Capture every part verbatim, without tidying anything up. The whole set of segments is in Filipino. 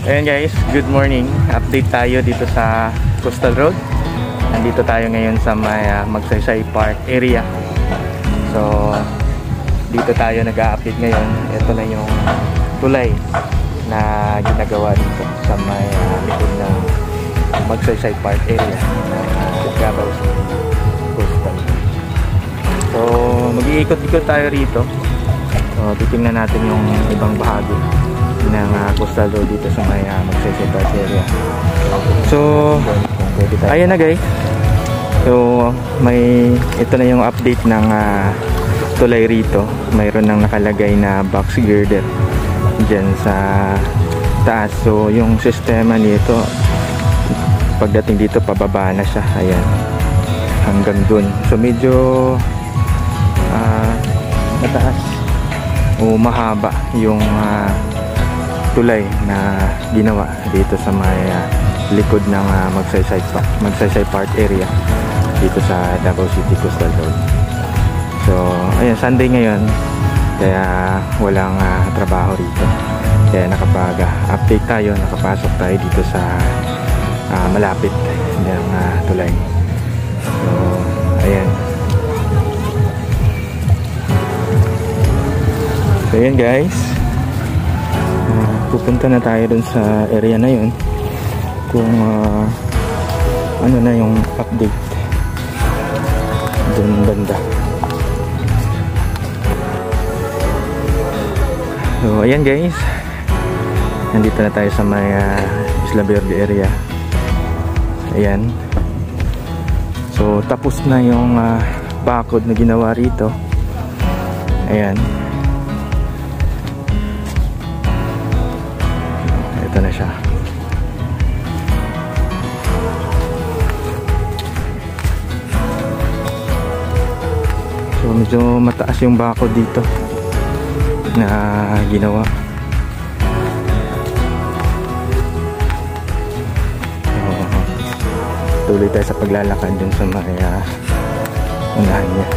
Ayan guys, good morning. Update tayo dito sa Coastal Road. Nandito tayo ngayon sa may uh, Magsaysay Park area. So dito tayo nag-a-update ngayon. Ito na yung tulay na ginagawa dito sa may uh, likod ng Magsaysay Park area uh, Davao Coastal. So mag-iikot-ikot tayo rito. So titingnan natin yung ibang bahagi ng uh, Coastal Road dito sa may uh, Magsaysay Park area. So ayan na guys. So may ito na yung update ng uh, tulay rito. Mayroon nang nakalagay na box girder dyan sa taas. So yung sistema nito, pagdating dito pababa na siya. Ayan, hanggang dun. So medyo uh, mataas o mahaba yung uh, tulay na ginawa dito sa may uh, likod ng uh, Magsaysay Park, Magsaysay Park area dito sa Davao City Coastal Road. So ayan, Sunday ngayon, kaya walang uh, trabaho rito, kaya nakapag uh, update tayo, nakapasok tayo dito sa uh, malapit ng uh, tulay. So ayan. So ayan guys, pupunta na tayo dun sa area na yun kung uh, ano na yung update dun banda. So ayan guys, nandito na tayo sa may uh, Isla Verde area. Ayan, so tapos na yung uh, bakod na ginawa rito. Ayan, ito na siya. So medyo mataas yung bakod dito na ginawa. So tuloy tayo sa paglalakad dun sa may uh, unahan niya.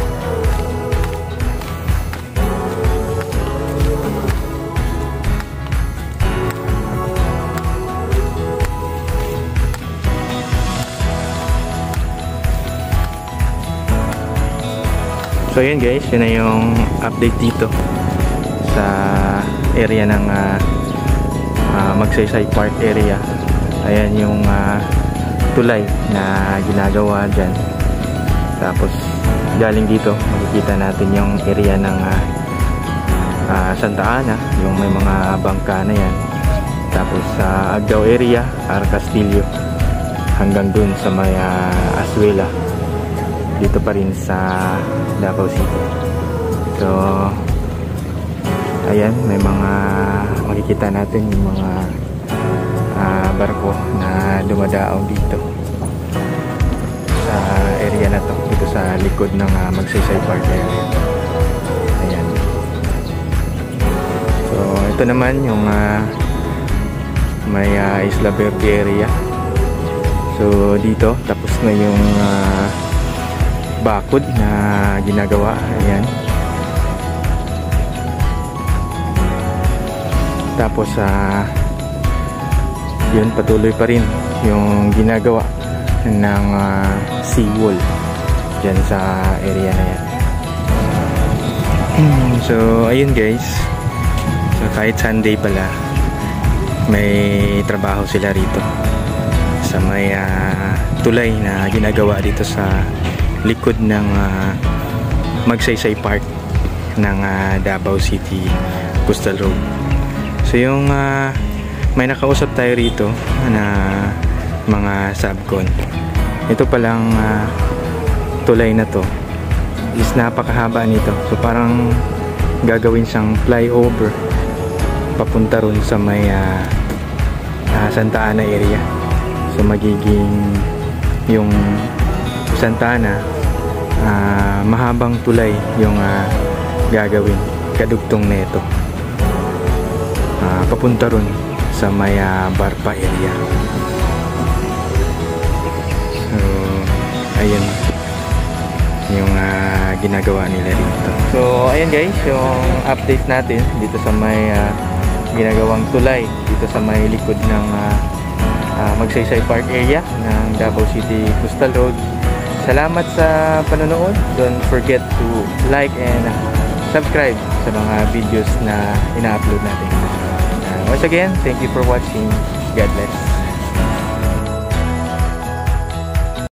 So yun guys, yun na yung update dito sa area ng uh, uh, Magsaysay Park area. Ayan yung uh, tulay na ginagawa dyan. Tapos galing dito makikita natin yung area ng uh, uh, Santa Ana, yung may mga bangka na yan. Tapos sa uh, Agdao area, Ar Castillo, hanggang dun sa may uh, Aswela, dito pa rin sa Davao City. So ayan, may mga makikita natin yung mga uh, barko na dumadaong dito sa area na to, dito sa likod ng uh, Magsaysay Park area. Ayan. So ito naman yung uh, may uh, Isla Verde area. So dito tapos na yung uh, bakod na ginagawa. Ayan. Tapos uh, yun, patuloy pa rin yung ginagawa ng uh, seawall dyan sa area na yan. So ayun guys, so kahit Sunday pala, may trabaho sila rito sa may uh, tulay na ginagawa dito sa likod ng uh, Magsaysay Park ng uh, Davao City Coastal Road. So yung uh, may nakausap tayo rito na mga subcon. Ito palang uh, tulay na to is napakahaba nito. So parang gagawin siyang flyover papunta ron sa may uh, uh, Santa Ana area. So magiging yung Santa Ana, uh, mahabang tulay yung uh, gagawin kadugtong neto, uh, papunta ron sa may uh, Barpa area. So ayun yung uh, ginagawa nila dito. So ayan guys, yung update natin dito sa may uh, ginagawang tulay dito sa may likod ng uh, uh, Magsaysay Park area ng Davao City Coastal Road. Salamat sa panonood. Don't forget to like and subscribe sa mga videos na ina-upload natin. Uh, once again, thank you for watching. God bless.